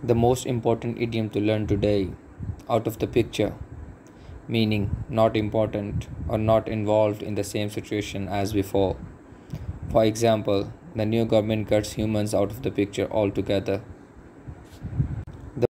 The most important idiom to learn today: out of the picture, meaning not important or not involved in the same situation as before. For example, the new government cuts humans out of the picture altogether.